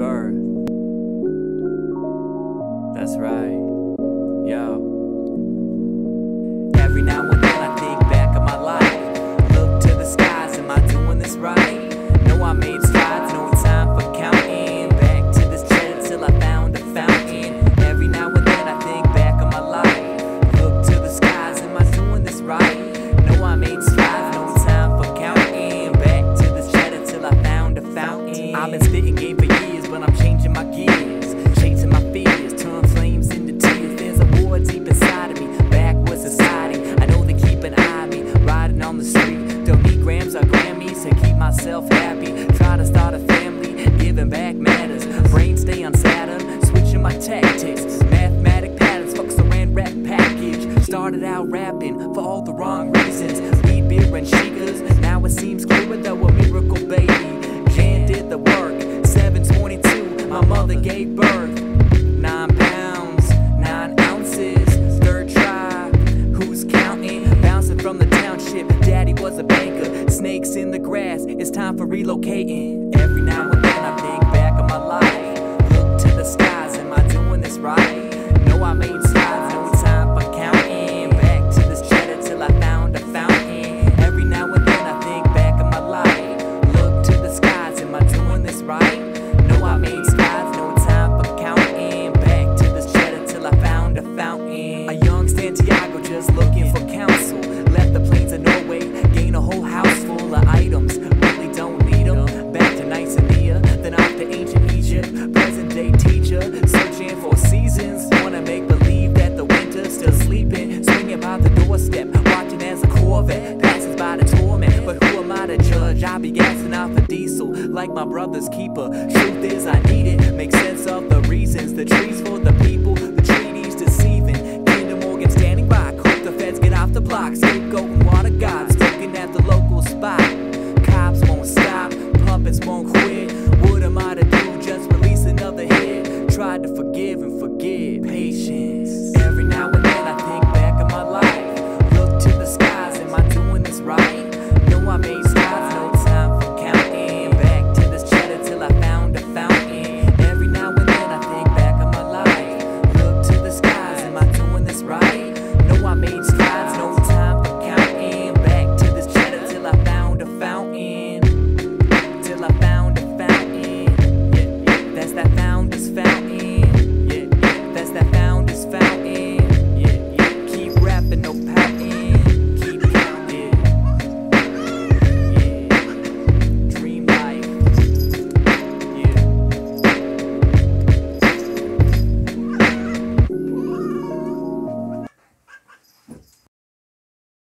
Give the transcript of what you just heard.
birth. That's right. Yo. Every now and then I think back on my life. Look to the skies, am I doing this right? Know I made strides, no time for counting. Back to this cheddar till I found a fountain. Every now and then I think back on my life. Look to the skies, am I doing this right? Know I made strides, no time for counting. Back to this cheddar till I found a fountain. I've been spitting game for years, but I'm changing my gears, chasing my fears, turn flames into tears. There's a war deep inside of me, backwards society. I know they keep an eye on me, riding on the street. Don't need grams or Grammys to keep myself happy. Try to start a family, giving back matters. Brain stay on Saturn, switching my tactics. Mathematic patterns, fuck saran wrap package. Started out rapping for all the wrong reasons. Weed, beer, and shakers. Now it seems clearer though a miracle, baby. Jan did the work, 7/22, my mother gave birth. 9 pounds, 9 ounces, third try, who's counting? Bouncing from the township, daddy was a banker. Snakes in the grass, it's time for relocating. Every now and then I think back on my life. Look to the skies, am I doing this right? Know I made strides, no time for counting. Back to this cheddar till I found a fountain. Every now and then I think back on my life. Look to the skies, am I doing this right? Know I made strides, no time for counting. Back to this cheddar till I found a fountain. A young Santiago just looking for counsel. Left the plains of Norway, gained a whole house full of items. Really don't need them. Back to Nicaea, then off to ancient Egypt. Present day teacher, searching for seasons. Wanna make believe that the winter's still sleeping. Swinging by the doorstep, watching as a Corvette passes by the torment. But who am I to judge? I be gassing out for diesel, like my brother's keeper. Truth is I need it, make sense of the reasons. The trees for the people, the treaties deceiving. Kinder Morgan standing by, hope the feds get off the block. Scapegoat and water gods, looking at the local spot. Cops won't stop, puppets won't quit.